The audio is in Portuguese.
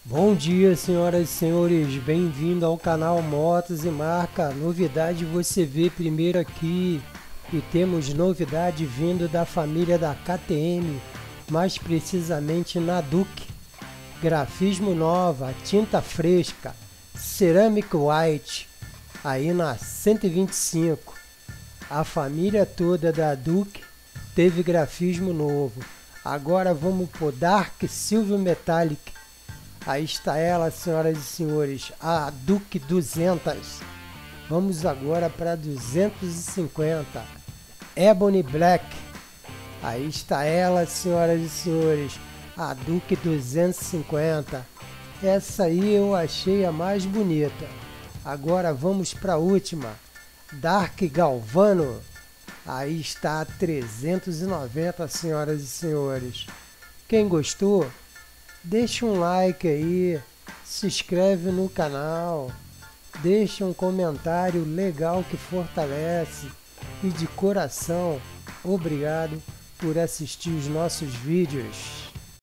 Bom dia, senhoras e senhores, bem-vindo ao canal Motos e Marca. Novidade você vê primeiro aqui. E temos novidade vindo da família da KTM, mais precisamente na Duke. Grafismo nova, tinta fresca, Ceramic White, aí na 125. A família toda da Duke teve grafismo novo. Agora vamos pro Dark Silver Metallic. Aí está ela, senhoras e senhores, a Duke 200. Vamos agora para 250. Ebony Black. Aí está ela, senhoras e senhores, a Duke 250. Essa aí eu achei a mais bonita. Agora vamos para a última, Dark Galvano. Aí está a 390, senhoras e senhores. Quem gostou? Deixa um like aí, se inscreve no canal, deixa um comentário legal que fortalece e de coração, obrigado por assistir os nossos vídeos.